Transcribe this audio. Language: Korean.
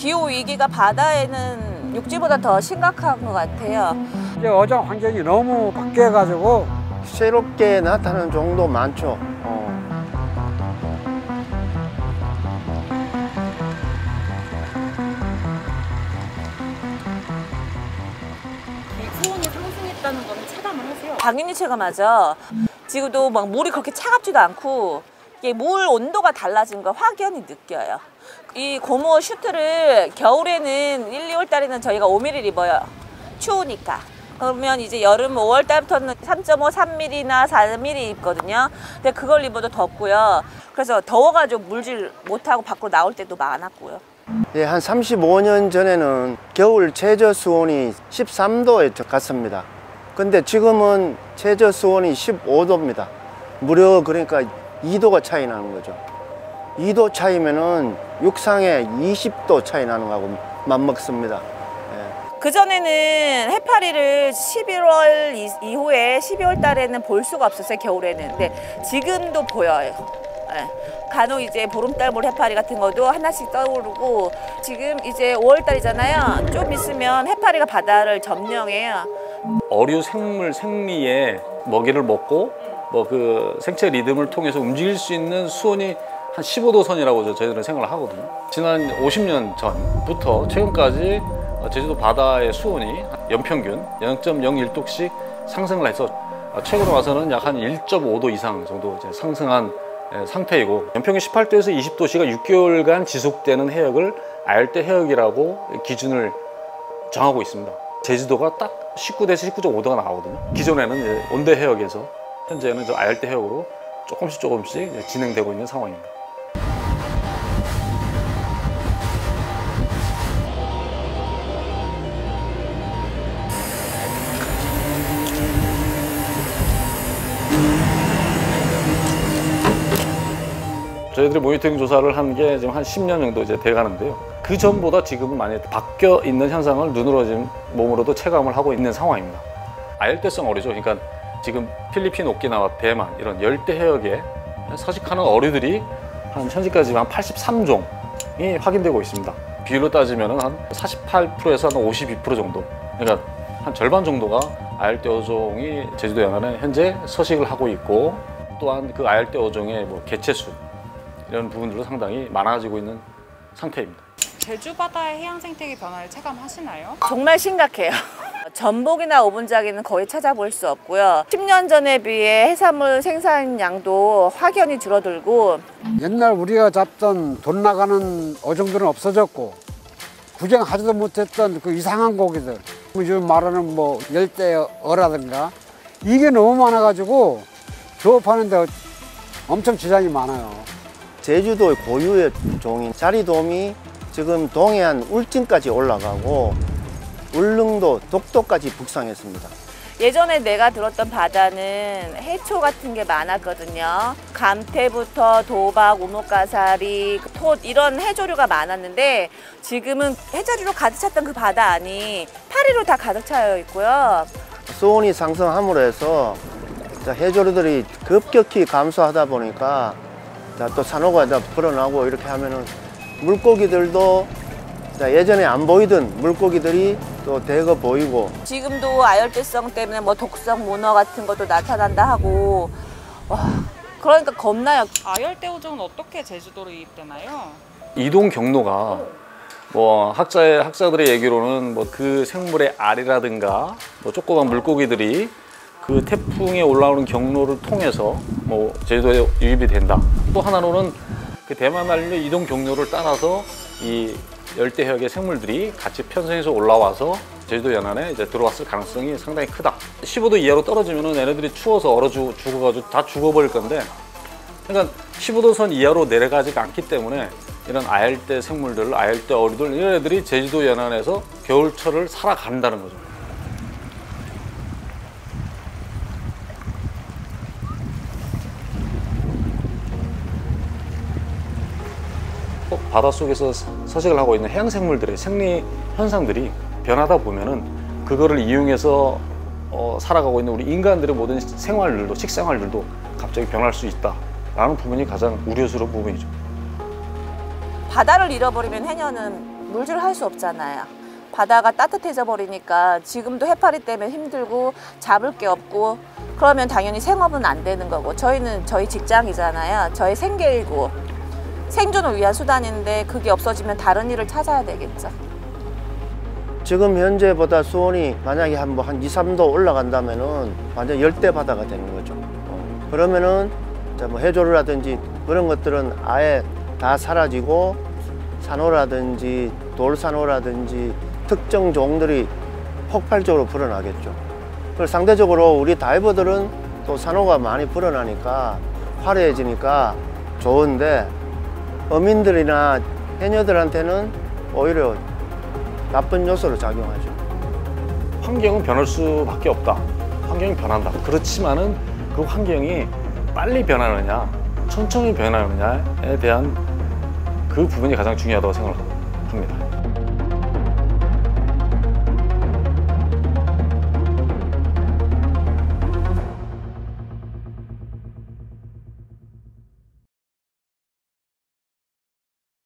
기후 위기가 바다에는 육지보다 더 심각한 것 같아요. 이제 어장 환경이 너무 바뀌어가지고 새롭게 나타나는 종도 많죠. 수온이 상승했다는 거는 체감을 하세요? 당연히 체감하죠. 지금도 막 물이 그렇게 차갑지도 않고 이게 물 온도가 달라진 걸 확연히 느껴요. 이 고무 슈트를 겨울에는 1, 2월 달에는 저희가 5mm 입어요. 추우니까. 그러면 이제 여름 5월 달부터는 3.5, 3mm나 4mm 입거든요. 근데 그걸 입어도 덥고요. 그래서 더워가지고 물질 못하고 밖으로 나올 때도 많았고요. 예, 한 35년 전에는 겨울 최저 수온이 13도에 갔습니다. 근데 지금은 최저 수온이 15도입니다. 무려 그러니까 2도가 차이 나는 거죠. 2도 차이면은 육상에 20도 차이 나는 거하고 맞먹습니다. 그전에는 해파리를 11월 이후에 12월 달에는 볼 수가 없었어요, 겨울에는. 근데 지금도 보여요. 네. 간혹 이제 보름달몰 해파리 같은 것도 하나씩 떠오르고, 지금 이제 5월 달이잖아요. 좀 있으면 해파리가 바다를 점령해요. 어류 생물 생리에 먹이를 먹고 뭐 그 생체 리듬을 통해서 움직일 수 있는 수온이 한 15도 선이라고 저희들은 생각을 하거든요. 지난 50년 전부터 최근까지 제주도 바다의 수온이 연평균 0.01도씩 상승을 해서 최근에 와서는 약 한 1.5도 이상 정도 이제 상승한 상태이고, 연평균 18도에서 20도씨가 6개월간 지속되는 해역을 아열대 해역이라고 기준을 정하고 있습니다. 제주도가 딱 19도에서 19.5도가 나오거든요. 기존에는 이제 온대 해역에서 현재는 저 아열대 해역으로 조금씩 진행되고 있는 상황입니다. 저희들이 모니터링 조사를 한 게 지금 한 10년 정도 이제 돼 가는데요. 그 전보다 지금은 많이 바뀌어 있는 현상을 눈으로 지금 몸으로도 체감을 하고 있는 상황입니다. 아열대성 어류죠. 그러니까 지금 필리핀, 오키나와, 대만 이런 열대 해역에 서식하는 어류들이 한 현재까지 한 83종이 확인되고 있습니다. 비율로 따지면 한 48%에서 한 52% 정도. 그러니까 한 절반 정도가 아열대 어종이 제주도 연안에 현재 서식을 하고 있고, 또한 그 아열대 어종의 뭐 개체수 이런 부분들도 상당히 많아지고 있는 상태입니다. 제주 바다의 해양 생태계 변화를 체감하시나요? 정말 심각해요. 전복이나 오분자기는 거의 찾아볼 수 없고요. 10년 전에 비해 해산물 생산량도 확연히 줄어들고, 옛날 우리가 잡던 돈 나가는 어종들은 없어졌고, 구경하지도 못했던 그 이상한 고기들, 요즘 말하는 뭐 열대어라든가, 이게 너무 많아가지고 조업하는데 엄청 지장이 많아요. 제주도의 고유의 종인 자리돔이 지금 동해안 울진까지 올라가고 울릉도, 독도까지 북상했습니다. 예전에 내가 들었던 바다는 해초 같은 게 많았거든요. 감태부터 도박, 우뭇가사리, 톳 이런 해조류가 많았는데, 지금은 해조류로 가득 찼던 그 바다 안이 파리로 다 가득 차여 있고요. 수온이 상승함으로 해서 해조류들이 급격히 감소하다 보니까 또 산호가 불어나고 이렇게 하면은 물고기들도 예전에 안 보이던 물고기들이 또 대거 보이고, 지금도 아열대성 때문에 뭐 독성 문어 같은 것도 나타난다 하고, 와, 그러니까 겁나요. 아열대 어종은 어떻게 제주도로 유입되나요? 이동 경로가 뭐 학자들의 얘기로는 뭐 그 생물의 알이라든가 뭐 조그만 물고기들이 그 태풍이 올라오는 경로를 통해서 뭐 제주도에 유입이 된다. 또 하나로는 그 대만 말류의 이동 경로를 따라서 이 열대 해역의 생물들이 같이 편성해서 올라와서 제주도 연안에 이제 들어왔을 가능성이 상당히 크다. 15도 이하로 떨어지면은 얘네들이 추워서 얼어 죽어가지고 다 죽어버릴 건데, 그러니까 15도 선 이하로 내려가지가 않기 때문에 이런 아열대 생물들, 아열대 어류들 이런 애들이 제주도 연안에서 겨울철을 살아간다는 거죠. 바닷속에서 서식을 하고 있는 해양생물들의 생리 현상들이 변하다 보면은 그거를 이용해서 살아가고 있는 우리 인간들의 모든 생활들도, 식생활들도 갑자기 변할 수 있다라는 부분이 가장 우려스러운 부분이죠. 바다를 잃어버리면 해녀는 물질을 할 수 없잖아요. 바다가 따뜻해져 버리니까 지금도 해파리 때문에 힘들고 잡을 게 없고 그러면 당연히 생업은 안 되는 거고 저희는 저희 직장이잖아요. 저희 생계이고 생존을 위한 수단인데 그게 없어지면 다른 일을 찾아야 되겠죠. 지금 현재보다 수온이 만약에 한 2, 3도 올라간다면은 완전 열대 바다가 되는 거죠. 그러면은 뭐 해조류라든지 그런 것들은 아예 다 사라지고 산호라든지 돌산호라든지 특정 종들이 폭발적으로 불어나겠죠. 그리고 상대적으로 우리 다이버들은 또 산호가 많이 불어나니까 화려해지니까 좋은데 어민들이나 해녀들한테는 오히려 나쁜 요소로 작용하죠. 환경은 변할 수밖에 없다. 환경이 변한다. 그렇지만은 그 환경이 빨리 변하느냐, 천천히 변하느냐에 대한 그 부분이 가장 중요하다고 생각합니다.